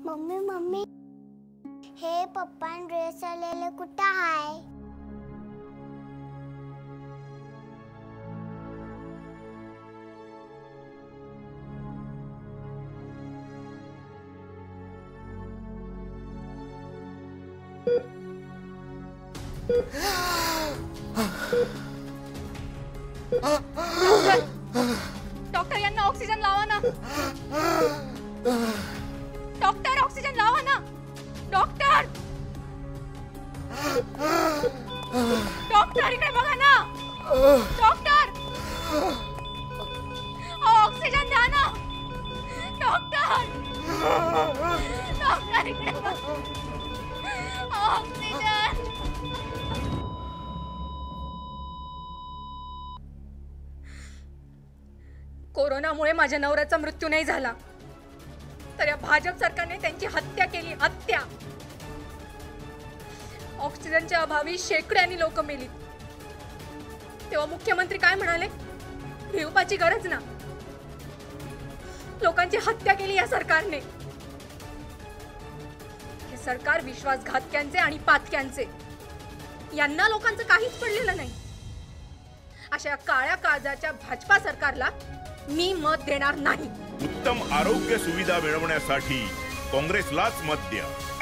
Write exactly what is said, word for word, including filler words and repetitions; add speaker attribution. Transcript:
Speaker 1: Mummy mummy हे पप्पा dress आलेले कुठं आहे?
Speaker 2: डॉक्टर यांना ऑक्सिजन लावा ना। डॉक्टर ऑक्सिजन लावा ना। डॉक्टर डॉक्टर इकडे बघा ना। डॉक्टर ऑक्सिजन द्या ना। डॉक्टर डॉक्टर इकडे बघा। ऑक्सिजन। कोरोनामुळे माझ्या नवऱ्याचा मृत्यू नाही झाला तर या भाजप सरकारने त्यांची हत्या केली। हत्या। ऑक्सिजनच्या अभावी शेकड्यांनी लोक मेली। तेव्हा मुख्यमंत्री काय म्हणाले? भिवपाची गरज ना। लोकांची हत्या केली या सरकारने। हे सरकार विश्वासघातक्यांचे आणि पातक्यांचे। यांना लोकांचं काहीच पडलेलं नाही। अशा काळ्या काळजाच्या भाजपा सरकारला मी मत देणार नाही।
Speaker 3: उत्तम आरोग्य सुविधा मिळवण्यासाठी काँग्रेसलाच मत द्या।